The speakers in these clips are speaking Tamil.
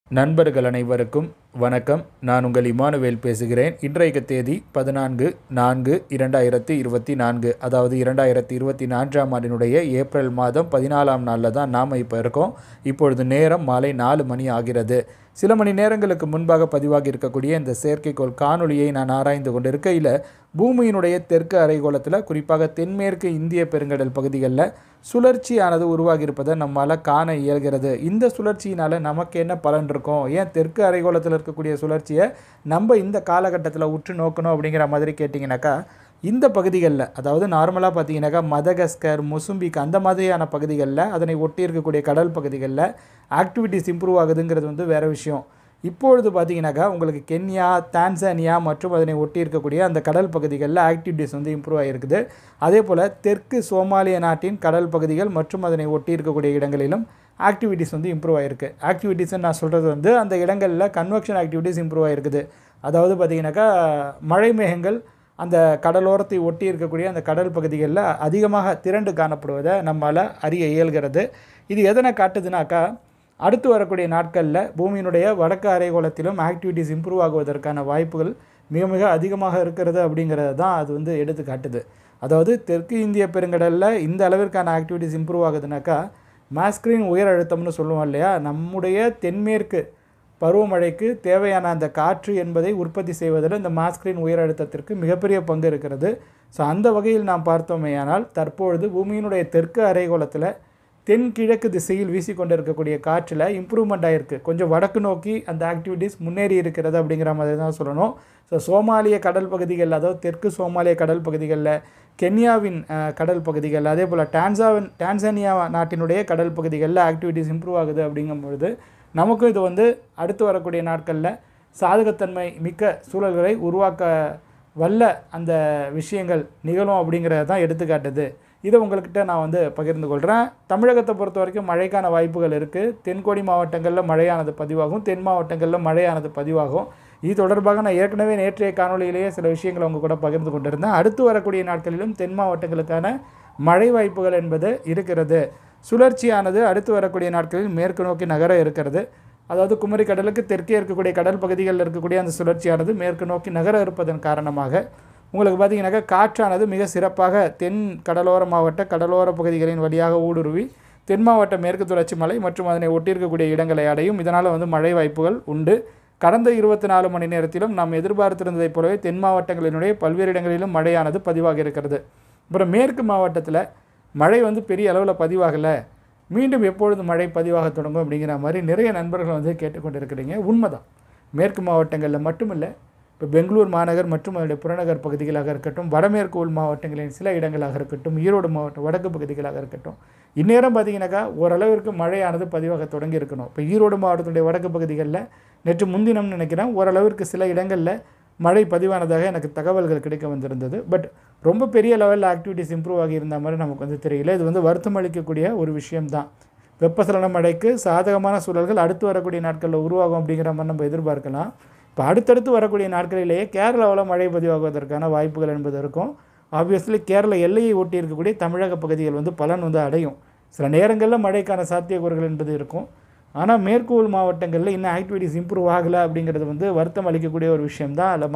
நண்பர்கள் அனைவருக்கும் வணக்கம். நான் உங்கள் இமானுவேல் பேசுகிறேன். இன்றைய தேதி 14/4/2024, அதாவது 2024ஆம் ஆண்டினுடைய ஏப்ரல் மாதம் 14ஆம் நாளில் தான் நாம் இப்போ இருக்கோம். இப்பொழுது நேரம் மாலை 4 மணி ஆகிறது. சில மணி நேரங்களுக்கு முன்பாக பதிவாகி இருக்கக்கூடிய இந்த செயற்கைக்கோள் காணொளியை நான் ஆராய்ந்து கொண்டிருக்கையில் பூமியினுடைய தெற்கு அரைக்கோளத்தில், குறிப்பாக தென்மேற்கு இந்திய பெருங்கடல் பகுதிகளில் சுழற்சியானது உருவாகி இருப்பதை நம்மால் காண இயல்கிறது. இந்த சுழற்சியினால் நமக்கு என்ன பலன் இருக்கும், ஏன் தெற்கு அரைக்கோளத்தில் இருக்கக்கூடிய சுழற்சியை நம்ம இந்த காலகட்டத்தில் உற்று நோக்கணும் அப்படிங்கிற மாதிரி கேட்டிங்கனாக்கா, இந்த பகுதிகளில், அதாவது நார்மலாக பார்த்தீங்கன்னாக்கா மதகஸ்கர், மொசும்பிக் அந்த மாதிரியான பகுதிகளில், அதனை ஒட்டி இருக்கக்கூடிய கடல் பகுதிகளில் ஆக்டிவிட்டிஸ் இம்ப்ரூவ் ஆகுதுங்கிறது வேறு விஷயம். இப்பொழுது பார்த்தீங்கன்னாக்கா உங்களுக்கு கென்யா, தான்சானியா மற்றும் அதனை ஒட்டி இருக்கக்கூடிய அந்த கடல் பகுதிகளில் ஆக்டிவிட்டிஸ் இம்ப்ரூவ் ஆகிருக்குது. அதே போல் தெற்கு சோமாலிய நாட்டின் கடல் பகுதிகள் மற்றும் அதனை ஒட்டி இருக்கக்கூடிய இடங்களிலும் ஆக்டிவிட்டிஸ் இம்ப்ரூவ் ஆகிருக்கு. ஆக்டிவிட்டிஸ்ன்னு நான் சொல்கிறது அந்த இடங்களில் கன்வெக்ஷன் ஆக்டிவிட்டிஸ் இம்ப்ரூவ் ஆகிருக்குது. அதாவது பார்த்திங்கனாக்கா மழை மேகங்கள் அந்த கடலோரத்தை ஒட்டி இருக்கக்கூடிய அந்த கடல் பகுதிகளில் அதிகமாக திரண்டு காணப்படுவதை நம்மால் அறிய இயல்கிறது. இது எதனை காட்டுதுனாக்கா, அடுத்து வரக்கூடிய நாட்களில் பூமியினுடைய வடக்கு அரைக்கோளத்திலும் ஆக்டிவிட்டிஸ் இம்ப்ரூவ் ஆகுவதற்கான வாய்ப்புகள் மிக மிக அதிகமாக இருக்கிறது அப்படிங்கிறது தான் அது எடுத்து காட்டுது. அதாவது தெற்கு இந்திய பெருங்கடலில் இந்த அளவிற்கான ஆக்டிவிட்டிஸ் இம்ப்ரூவ் ஆகுதுனாக்கா, மாஸ்கிரீன் உயர் அழுத்தம்னு சொல்லுவோம் இல்லையா, நம்முடைய தென்மேற்கு பருவமழைக்கு தேவையான அந்த காற்று என்பதை உற்பத்தி செய்வதில் இந்த மாஸ்கிரீன் உயர் அழுத்தத்திற்கு மிகப்பெரிய பங்கு இருக்கிறது. ஸோ அந்த வகையில் நாம் பார்த்தோமேயானால் தற்பொழுது பூமியினுடைய தெற்கு அரைக்கோளத்தில் தென்கிழக்கு திசையில் வீசிக்கொண்டு இருக்கக்கூடிய காற்றில் இம்ப்ரூவ்மெண்ட் ஆகிருக்கு. கொஞ்சம் வடக்கு நோக்கி அந்த ஆக்டிவிட்டீஸ் முன்னேறி இருக்கிறது அப்படிங்கிற மாதிரி தான் சொல்லணும். ஸோ சோமாலிய கடல் பகுதிகளில், அதாவது தெற்கு சோமாலிய கடல் பகுதிகளில், கென்யாவின் கடல் பகுதிகள், அதே போல் டான்சானியா நாட்டினுடைய கடல் பகுதிகளில் ஆக்டிவிட்டீஸ் இம்ப்ரூவ் ஆகுது. அப்படிங்கும்பொழுது நமக்கும் இது அடுத்து வரக்கூடிய நாட்களில் சாதகத்தன்மை மிக்க சூழல்களை உருவாக்க வல்ல அந்த விஷயங்கள் நிகழும் அப்படிங்கிறத தான் எடுத்துக்காட்டுது. இதை உங்கள்கிட்ட நான் பகிர்ந்து கொள்கிறேன். தமிழகத்தை பொறுத்த வரைக்கும் மழைக்கான வாய்ப்புகள் இருக்குது. தென்கோடி மாவட்டங்களில் மழையானது பதிவாகும், தென் மாவட்டங்களில் மழையானது பதிவாகும். இது தொடர்பாக நான் ஏற்கனவே நேற்றைய காணொலியிலேயே சில விஷயங்களை உங்கள் கூட பகிர்ந்து கொண்டிருந்தேன். அடுத்து வரக்கூடிய நாட்களிலும் தென் மாவட்டங்களுக்கான மழை வாய்ப்புகள் என்பது இருக்கிறது. சுழற்சியானது அடுத்து வரக்கூடிய நாட்களில் மேற்கு நோக்கி நகர இருக்கிறது. அதாவது குமரி கடலுக்கு தெற்கே இருக்கக்கூடிய கடல் பகுதிகளில் இருக்கக்கூடிய அந்த சுழற்சியானது மேற்கு நோக்கி நகர இருப்பதன் காரணமாக உங்களுக்கு பார்த்திங்கனாக்கா காற்றானது மிக சிறப்பாக தென் கடலோர மாவட்ட கடலோர பகுதிகளின் வழியாக ஊடுருவி தென் மாவட்ட மேற்கு தொடர்ச்சி மலை மற்றும் அதனை ஒட்டியிருக்கக்கூடிய இடங்களை அடையும். இதனால் மழை வாய்ப்புகள் உண்டு. கடந்த 24 மணி நேரத்திலும் நாம் எதிர்பார்த்திருந்ததைப் போலவே தென் மாவட்டங்களினுடைய பல்வேறு இடங்களிலும் மழையானது பதிவாக இருக்கிறது. அப்புறம் மேற்கு மாவட்டத்தில் மழை பெரிய அளவில் பதிவாகலை, மீண்டும் எப்பொழுது மழை பதிவாக தொடங்கும் அப்படிங்கிற மாதிரி நிறைய நண்பர்கள் கேட்டுக்கொண்டிருக்கிறீங்க. உண்மைதான். மேற்கு மாவட்டங்களில் மட்டுமில்லை, இப்போ பெங்களூர் மாநகர் மற்றும் அதனுடைய புறநகர் பகுதிகளாக இருக்கட்டும், வடமேற்கு உள் மாவட்டங்களின் சில இடங்களாக இருக்கட்டும், ஈரோடு மாவட்டம் வடக்கு பகுதிகளாக இருக்கட்டும், இந்நேரம் பார்த்திங்கனாக்கா ஓரளவிற்கு மழையானது பதிவாக தொடங்கி இருக்கணும். இப்போ ஈரோடு மாவட்டத்துடைய வடக்கு பகுதிகளில் நேற்று முன்தினம் நினைக்கிறேன் ஓரளவிற்கு சில இடங்களில் மழை பதிவானதாக எனக்கு தகவல்கள் கிடைக்க வந்திருந்தது. பட் ரொம்ப பெரிய லெவலில் ஆக்டிவிட்டிஸ் இம்ப்ரூவ் ஆகி இருந்த மாதிரி நமக்கு தெரியல. இது வருத்தம் அளிக்கக்கூடிய ஒரு விஷயம்தான். வெப்பசலன மழைக்கு சாதகமான சூழல்கள் அடுத்து வரக்கூடிய நாட்களில் உருவாகும் அப்படிங்கிற மாதிரி நம்ம எதிர்பார்க்கலாம். இப்போ அடுத்தடுத்து வரக்கூடிய நாட்களிலேயே கேரளாவில் மழை பதிவாகுவதற்கான வாய்ப்புகள் என்பது இருக்கும். ஆப்வியஸ்லி கேரள எல்லையை ஒட்டி இருக்கக்கூடிய தமிழக பகுதிகள் பலன் அடையும். சில நேரங்களில் மழைக்கான சாத்தியக்கூறுகள் என்பது இருக்கும். ஆனால் மேற்கு உள் மாவட்டங்களில் இன்னும் ஆக்டிவிட்டிஸ் இம்ப்ரூவ் ஆகலை அப்படிங்கிறது வருத்தம் அளிக்கக்கூடிய ஒரு விஷயம்தான். அதில்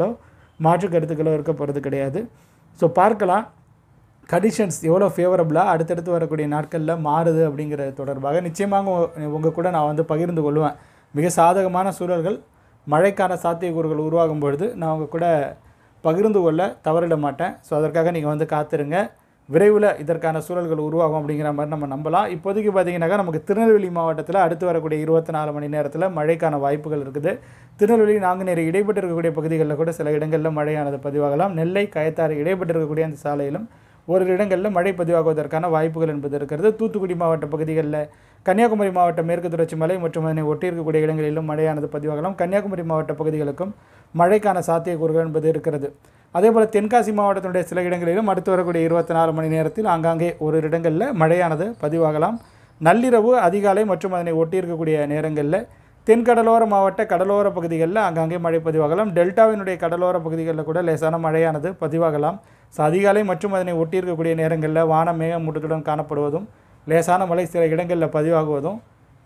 மாற்று கருத்துக்களோ இருக்க போகிறது கிடையாது. ஸோ பார்க்கலாம் கண்டிஷன்ஸ் எவ்வளோ ஃபேவரபுளாக அடுத்தடுத்து வரக்கூடிய நாட்களில் மாறுது அப்படிங்கிறது தொடர்பாக நிச்சயமாக உங்கள் கூட நான் பகிர்ந்து கொள்வேன். மிக சாதகமான சூழல்கள் மழைக்கான சாத்தியக்கூறுகள் உருவாகும் பொழுது நான் உங்கள் கூட பகிர்ந்து கொள்ள தவறிட மாட்டேன். ஸோ அதற்காக நீங்கள் காத்திருங்க. விரைவில் இதற்கான சூழல்கள் உருவாகும் அப்படிங்கிற மாதிரி நம்ம நம்பலாம். இப்போதைக்கு பார்த்திங்கனாக்கா நமக்கு திருநெல்வேலி மாவட்டத்தில் அடுத்து வரக்கூடிய 24 மணி நேரத்தில் மழைக்கான வாய்ப்புகள் இருக்குது. திருநெல்வேலி, நாங்குநேரி இடைப்பட்டு இருக்கக்கூடிய பகுதிகளில் கூட சில இடங்களில் மழையானது பதிவாகலாம். நெல்லை, கயத்தாறு இடைப்பட்டு இருக்கக்கூடிய அந்த சாலையிலும் ஒரு இடங்களில் மழை பதிவாகுவதற்கான வாய்ப்புகள் என்பது இருக்கிறது. தூத்துக்குடி மாவட்ட பகுதிகளில், கன்னியாகுமரி மாவட்ட மேற்கு தொடர்ச்சி மலை மற்றும் அதனை ஒட்டியிருக்கக்கூடிய இடங்களிலும் மழையானது பதிவாகலாம். கன்னியாகுமரி மாவட்ட பகுதிகளுக்கும் மழைக்கான சாத்தியக்கூறுகள் என்பது இருக்கிறது. அதேபோல் தென்காசி மாவட்டத்தினுடைய சில இடங்களிலும் அடுத்து வரக்கூடிய 24 மணி நேரத்தில் ஆங்காங்கே ஒரு இடங்களில் மழையானது பதிவாகலாம். நள்ளிரவு, அதிகாலை மற்றும் அதனை ஒட்டியிருக்கக்கூடிய நேரங்களில் தென்கடலோர மாவட்ட கடலோர பகுதிகளில் ஆங்காங்கே மழை பதிவாகலாம். டெல்டாவினுடைய கடலோர பகுதிகளில் கூட லேசான மழையானது பதிவாகலாம். ஸோ அதிகாலை மற்றும் அதனை ஒட்டியிருக்கக்கூடிய நேரங்களில் வானம் மேகமூட்டத்துடன் காணப்படுவதும் லேசான மழை சில இடங்களில் பதிவாகுவதும்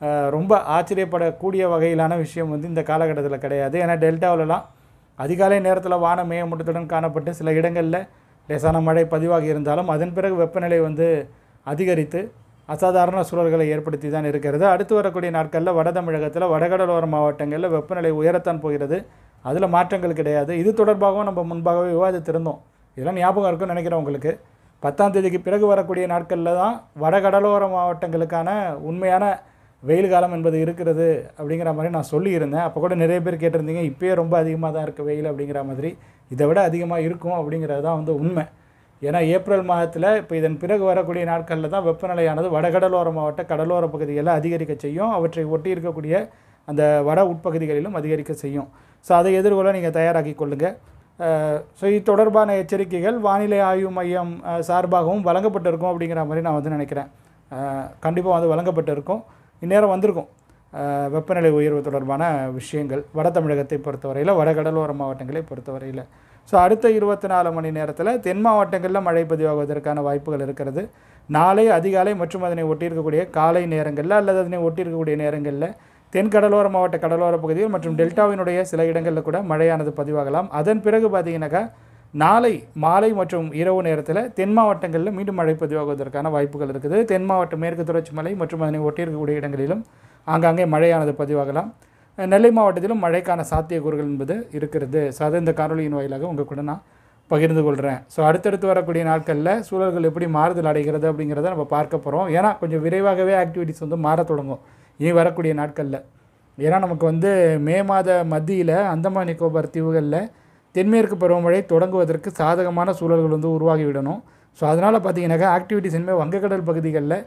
ரொம்ப ஆச்சரியப்படக்கூடிய வகையிலான விஷயம் வந்து இந்த காலகட்டத்தில் கிடையாது. ஏன்னா டெல்டாவிலலாம் அதிகாலை நேரத்தில் வான மேகமூட்டத்துடன் காணப்பட்டு சில இடங்களில் லேசான மழை பதிவாகி இருந்தாலும் அதன் பிறகு வெப்பநிலை வந்து அதிகரித்து அசாதாரண சூழல்களை ஏற்படுத்தி தான் இருக்கிறது. அடுத்து வரக்கூடிய நாட்களில் வட தமிழகத்தில் வடகடலோர மாவட்டங்களில் வெப்பநிலை உயரத்தான் போகிறது. அதில் மாற்றங்கள் கிடையாது. இது தொடர்பாகவும் நம்ம முன்பாகவே விவாதித்திருந்தோம். இதெல்லாம் ஞாபகம் இருக்குன்னு நினைக்கிறேன் உங்களுக்கு. 10ஆம் தேதிக்கு பிறகு வரக்கூடிய நாட்களில் தான் வடகடலோர மாவட்டங்களுக்கான உண்மையான வெயில் காலம் என்பது இருக்கிறது அப்படிங்கிற மாதிரி நான் சொல்லியிருந்தேன். அப்போ கூட நிறைய பேர் கேட்டிருந்தீங்க, இப்போயே ரொம்ப அதிகமாக தான் இருக்குது வெயில் அப்படிங்கிற மாதிரி. இதை விட அதிகமாக இருக்கும் அப்படிங்கிறது தான் வந்து உண்மை. ஏன்னா ஏப்ரல் மாதத்தில் இப்போ இதன் பிறகு வரக்கூடிய நாட்களில் தான் வெப்பநிலையானது வடகடலோர மாவட்ட கடலோர பகுதிகளில் அதிகரிக்க செய்யும். அவற்றை ஒட்டி இருக்கக்கூடிய அந்த வட உட்பகுதிகளிலும் அதிகரிக்க செய்யும். ஸோ அதை எதிர்கொள்ள நீங்கள் தயாராகி கொள்ளுங்கள். ஸோ இது தொடர்பான எச்சரிக்கைகள் வானிலை ஆய்வு மையம் சார்பாகவும் வழங்கப்பட்டிருக்கும் அப்படிங்கிற மாதிரி நான் வந்து நினைக்கிறேன். கண்டிப்பாக வந்து வழங்கப்பட்டிருக்கும். இந்நேரம் வந்திருக்கும் வெப்பநிலை உயர்வு தொடர்பான விஷயங்கள் வட தமிழகத்தை பொறுத்தவரையில், வடகடலோர மாவட்டங்களை பொறுத்தவரையில். ஸோ அடுத்த 24 மணி நேரத்தில் தென் மாவட்டங்களில் மழை பதிவாகுவதற்கான வாய்ப்புகள் இருக்கிறது. நாளை அதிகாலை மற்றும் அதனை ஒட்டியிருக்கக்கூடிய காலை நேரங்களில் அல்லது அதனை ஒட்டியிருக்கக்கூடிய நேரங்களில் தென் கடலோர மாவட்ட கடலோர பகுதிகள் மற்றும் டெல்டாவினுடைய சில இடங்களில் கூட மழையானது பதிவாகலாம். அதன் பிறகு பார்த்தீங்கன்னாக்கா நாளை மாலை மற்றும் இரவு நேரத்தில் தென் மாவட்டங்களில் மீண்டும் மழை பதிவாகுவதற்கான வாய்ப்புகள் இருக்குது. தென் மாவட்ட மேற்கு தொடர்ச்சி மலை மற்றும் அதனை ஒட்டியிருக்கக்கூடிய இடங்களிலும் ஆங்காங்கே மழையானது பதிவாகலாம். நெல்லை மாவட்டத்திலும் மழைக்கான சாத்தியக்கூறுகள் என்பது இருக்கிறது. ஸோ அதை இந்த காணொலியின் வாயிலாக உங்கள் கூட நான் பகிர்ந்து கொள்கிறேன். ஸோ அடுத்தடுத்து வரக்கூடிய நாட்களில் சூழல்கள் எப்படி மாறுதல் அடைகிறது அப்படிங்கிறத நம்ம பார்க்க போகிறோம். ஏன்னா கொஞ்சம் விரைவாகவே ஆக்டிவிட்டிஸ் வந்து மாற தொடங்கும் இனி வரக்கூடிய நாட்களில். ஏன்னா நமக்கு வந்து மே மாத மத்தியில் அந்தமான் நிக்கோபார் தீவுகளில் தென்மேற்கு பருவமழை தொடங்குவதற்கு சாதகமான சூழல்கள் வந்து உருவாகிவிடணும். ஸோ அதனால் பார்த்தீங்கன்னாக்கா ஆக்டிவிட்டிஸ் இனிமேல் வங்கக்கடல் பகுதிகளில்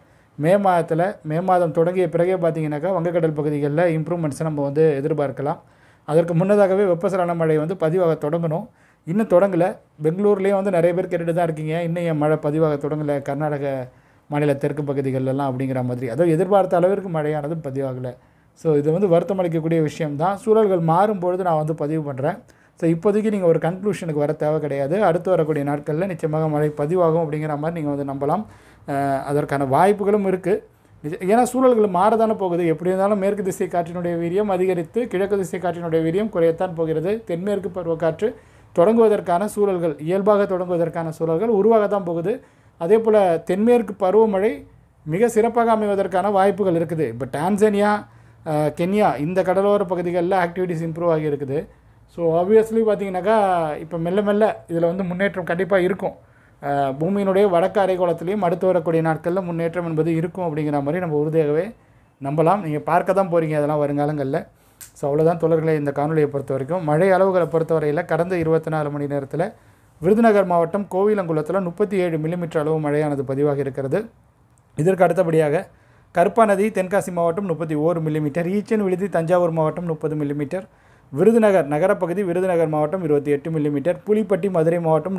மே மாதம் தொடங்கிய பிறகே பார்த்தீங்கன்னாக்கா வங்கக்கடல் பகுதிகளில் இம்ப்ரூவ்மெண்ட்ஸை நம்ம வந்து எதிர்பார்க்கலாம். அதற்கு முன்னதாகவே வெப்பசலன மழை வந்து பதிவாக தொடங்கணும். இன்னும் தொடங்கலை. பெங்களூர்லேயும் வந்து நிறைய பேர் கேட்டுட்டு தான் இருக்கீங்க, இன்னும் என் மழை பதிவாக தொடங்கலை கர்நாடக மாநில தெற்கு பகுதிகளெல்லாம் அப்படிங்கிற மாதிரி. அதுவும் எதிர்பார்த்த அளவிற்கு மழையானது பதிவாகலை. ஸோ இது வந்து வருத்தம் அளிக்கக்கூடிய விஷயம்தான். சூழல்கள் மாறும்பொழுது நான் வந்து பதிவு பண்ணுறேன். ஸோ இப்போதைக்கு நீங்கள் ஒரு கன்க்ளூஷனுக்கு வர தேவை கிடையாது. அடுத்து வரக்கூடிய நாட்களில் நிச்சயமாக மழை பதிவாகும் அப்படிங்கிற மாதிரி நீங்கள் வந்து நம்பலாம். அதற்கான வாய்ப்புகளும் இருக்குது. ஏன்னா சூழல்கள் மாறதானே போகுது. எப்படி இருந்தாலும் மேற்கு திசை காற்றினுடைய வீரியம் அதிகரித்து கிழக்கு திசை காற்றினுடைய வீரியம் குறையத்தான் போகிறது. தென்மேற்கு பருவக்காற்று தொடங்குவதற்கான சூழல்கள், இயல்பாக தொடங்குவதற்கான சூழல்கள் உருவாகத்தான் போகுது. அதே போல் தென்மேற்கு பருவமழை மிக சிறப்பாக அமைவதற்கான வாய்ப்புகள் இருக்குது. இப்போ டான்சானியா, கென்யா இந்த கடலோர பகுதிகளில் ஆக்டிவிட்டிஸ் இம்ப்ரூவ் ஆகி இருக்குது. ஸோ ஆப்வியஸ்லி பார்த்தீங்கன்னாக்கா இப்போ மெல்ல மெல்ல இதில் வந்து முன்னேற்றம் கண்டிப்பாக இருக்கும். பூமியினுடைய வடக்கு அரைக்கோளத்துலேயும் அடுத்து வரக்கூடிய நாட்களில் முன்னேற்றம் என்பது இருக்கும் அப்படிங்கிற மாதிரி நம்ம உறுதியாகவே நம்பலாம். நீங்கள் பார்க்க தான் போகிறீங்க அதெல்லாம் வருங்காலங்களில். ஸோ அவ்வளோதான் தோழர்களே இந்த காணொலியை பொறுத்த வரைக்கும். மழை அளவுகளை பொறுத்தவரையில் கடந்த 24 மணி நேரத்தில் விருதுநகர் மாவட்டம் கோவிலங்குளத்தில் 37 மில்லிமீட்டர் அளவு மழையானது பதிவாகி இருக்கிறது. இதற்கு அடுத்தபடியாக கருப்பாநதி தென்காசி மாவட்டம் 31 மில்லிமீட்டர், ஈச்சன் விழுதி தஞ்சாவூர் மாவட்டம் 30 மில்லிமீட்டர், விருதுநகர் நகரப்பகுதி விருதுநகர் மாவட்டம் 28 மில்லிமீட்டர், புலிப்பட்டி மதுரை மாவட்டம்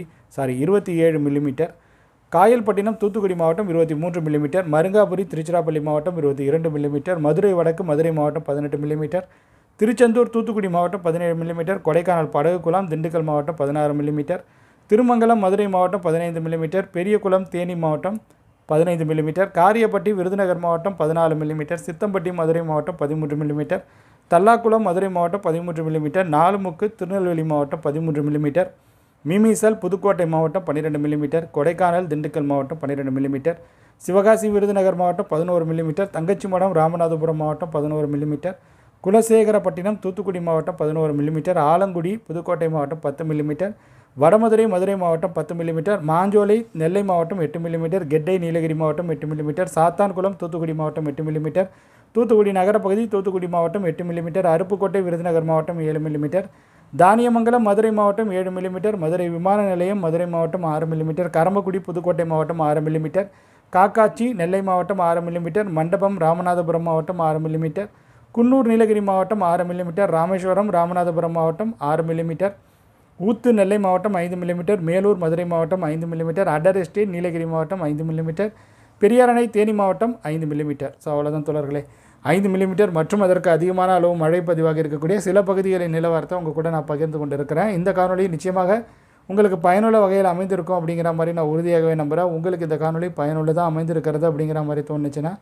27 மில்லிமீட்டர், காயல்பட்டினம் தூத்துக்குடி மாவட்டம் 23 மில்லிமீட்டர், மருங்காபுரி திருச்சிராப்பள்ளி மாவட்டம் 22 மில்லிமீட்டர், மதுரை வடக்கு மதுரை மாவட்டம் 18 மில்லிமீட்டர், திருச்செந்தூர் தூத்துக்குடி மாவட்டம் 17 மில்லிமீட்டர், கொடைக்கானல் படகுக்குளம் திண்டுக்கல் மாவட்டம் 16 மில்லிமீட்டர், திருமங்கலம் மதுரை மாவட்டம் 15 மில்லிமீட்டர், பெரியகுளம் தேனி மாவட்டம் 15 மில்லிமீட்டர், காரியப்பட்டி விருதுநகர் மாவட்டம் 14 மில்லிமீட்டர், சித்தம்பட்டி மதுரை மாவட்டம் 13 மில்லிமீட்டர், தல்லாக்குளம் மதுரை மாவட்டம் 13 மில்லிமீட்டர், நாலுமுக்கு திருநெல்வேலி மாவட்டம் 13 மில்லிமீட்டர், மீமிசல் புதுக்கோட்டை மாவட்டம் 12 மில்லிமீட்டர், கொடைக்கானல் திண்டுக்கல் மாவட்டம் 12 மில்லிமீட்டர், சிவகாசி விருதுநகர் மாவட்டம் 11 மில்லிமீட்டர், தங்கச்சிமடம் ராமநாதபுரம் மாவட்டம் 11 மில்லிமீட்டர், குலசேகரப்பட்டினம் தூத்துக்குடி மாவட்டம் 11 மில்லிமீட்டர், ஆலங்குடி புதுக்கோட்டை மாவட்டம் 10 மில்லிமீட்டர், வடமதுரை மதுரை மாவட்டம் 10 மில்லிமீட்டர், மாஞ்சோலை நெல்லை மாவட்டம் 8 மில்லிமீட்டர், கெட்டை நீலகிரி மாவட்டம் 8 மில்லிமீட்டர், சாத்தான்குளம் தூத்துக்குடி மாவட்டம் 8 மில்லிமீட்டர், தூத்துக்குடி நகரப்பகுதி தூத்துக்குடி மாவட்டம் 8 மில்லிமீட்டர், அருப்புக்கோட்டை விருதுநகர் மாவட்டம் 7 மில்லிமீட்டர், தானியமங்கலம் மதுரை மாவட்டம் 7 மில்லிமீட்டர், மதுரை விமான நிலையம் மதுரை மாவட்டம் 6 மில்லிமீட்டர், கரம்பக்குடி புதுக்கோட்டை மாவட்டம் 6 மில்லிமீட்டர், காக்காட்சி நெல்லை மாவட்டம் 6 மில்லிமீட்டர், மண்டபம் ராமநாதபுரம் மாவட்டம் 6 மில்லிமீட்டர், குன்னூர் நீலகிரி மாவட்டம் 6 மில்லிமீட்டர், ராமேஸ்வரம் ராமநாதபுரம் மாவட்டம் 6 மில்லிமீட்டர், ஊத்து நெல்லை மாவட்டம் 5 மில்லிமீட்டர், மேலூர் மதுரை மாவட்டம் 5 மில்லிமீட்டர், அடர் எஸ்டேட் நீலகிரி மாவட்டம் 5 மில்லிமீட்டர், பெரியாரணை தேனி மாவட்டம் 5 மில்லிமீட்டர். ஸோ அவ்வளோதான் தோழர்களே. 5 மில்லிமீட்டர் மற்றும் அதற்கு அதிகமான அளவு மழை பதிவாக இருக்கக்கூடிய சில பகுதிகளின் நிலவரத்தை உங்கள் கூட நான் பகிர்ந்து கொண்டு இருக்கிறேன். இந்த காணொலி நிச்சயமாக உங்களுக்கு பயனுள்ள வகையில் அமைந்திருக்கும் அப்படிங்கிற மாதிரி நான் உறுதியாகவே நம்புகிறேன். உங்களுக்கு இந்த காணொலி பயனுள்ளதாக அமைந்திருக்கிறது அப்படிங்கிற மாதிரி தோணுச்சுன்னா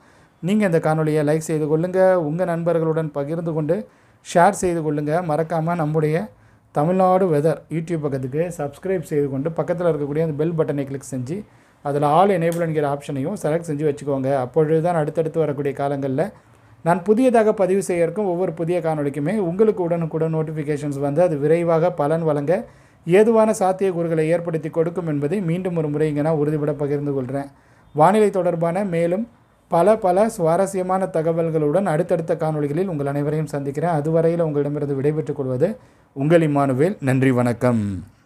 நீங்கள் இந்த காணொலியை லைக் செய்து கொள்ளுங்கள், உங்கள் நண்பர்களுடன் பகிர்ந்து கொண்டு ஷேர் செய்து கொள்ளுங்கள். மறக்காமல் நம்முடைய தமிழ்நாடு வெதர் யூடியூப் பக்கத்துக்கு சப்ஸ்கிரைப் செய்து கொண்டு பக்கத்தில் இருக்கக்கூடிய அந்த பெல் பட்டனை கிளிக் செஞ்சு அதில் ஆல் எனேபிள் என்கிற ஆப்ஷனையும் செலக்ட் செஞ்சு வச்சுக்கோங்க. அப்பொழுது தான் அடுத்தடுத்து வரக்கூடிய காலங்களில் நான் புதியதாக பதிவு செய்ய இருக்கும் ஒவ்வொரு புதிய காணொலிக்குமே உங்களுக்கு உடனுக்குடன் நோட்டிஃபிகேஷன்ஸ் வந்து அது விரைவாக பலன் வழங்க ஏதுவான சாத்தியக்கூறுகளை ஏற்படுத்தி கொடுக்கும் என்பதை மீண்டும் ஒரு முறை இங்கே நான் உறுதிபட பகிர்ந்து கொள்கிறேன். வானிலை தொடர்பான மேலும் பல சுவாரஸ்யமான தகவல்களுடன் அடுத்தடுத்த காணொலிகளில் உங்கள் அனைவரையும் சந்திக்கிறேன். அதுவரையில் உங்களிடமிருந்து விடைபெற்றுக் கொள்வது உங்கள் இம்மானுவேல். நன்றி, வணக்கம்.